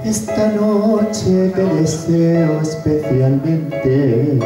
Esta noche te deseo especialmente.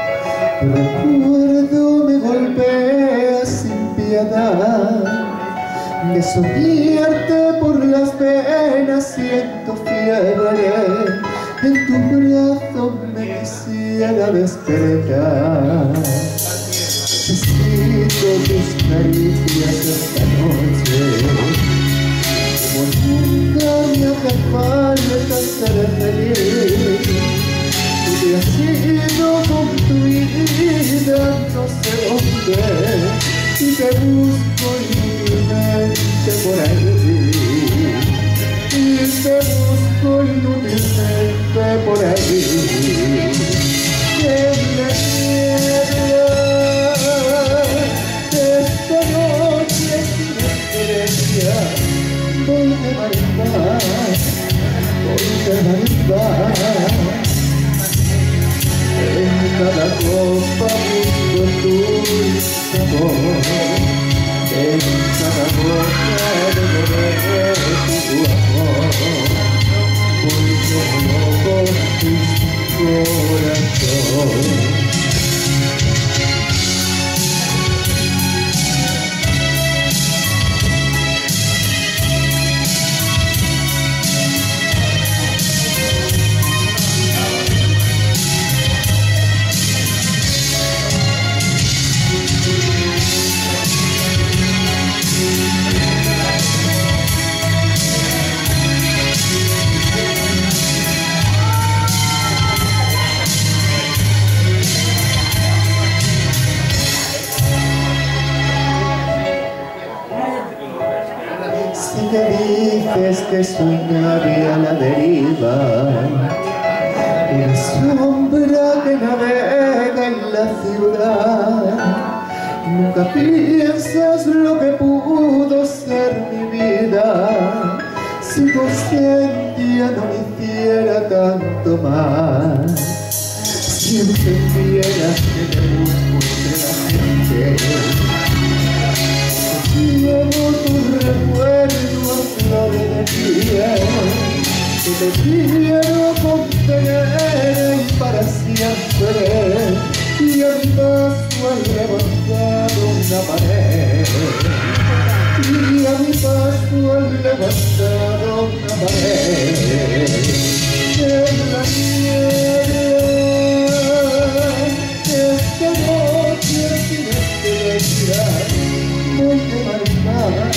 Recuerdo me golpea sin piedad. De soñarte por las venas siento fiebre. En tu brazo me quisiera despertar. Necesito tus caricias esta noche. Como nunca me hace falta ser feliz. Tú te has ido con tu vida no sé dónde, y te busco inútilmente por ahí. Y te busco inútilmente por ahí. En la niebla esta noche sin estrella voy de marimbar, en cada copa busco tu sabor, en cada gota de beber tu amor, voy como loco tu corazón. Si me dices que soy nadie a la deriva, una sombra que navega en la ciudad, nunca piensas lo que pudo ser mi vida si tu ausencia no me hiciera tanto mal. Si entendieras que te busco entre la gente, llevo tu recuerdo a flor de piel, que te quiero contener y para siempre, y a mi paso has levantado una pared, y a mi paso has levantado una pared. En la niebla esta noche sin estrellas voy de marimbar,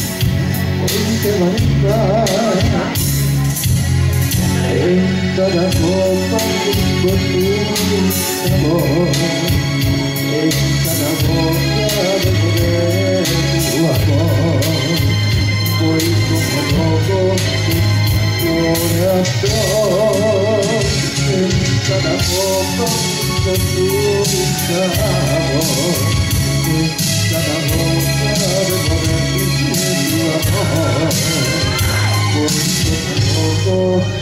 en cada copa busco tu sabor, en cada gota de beber tu amor, voy como loco tu corazón, en cada copa busco tu sabor, en cada gota de beber tu amor, voy como loco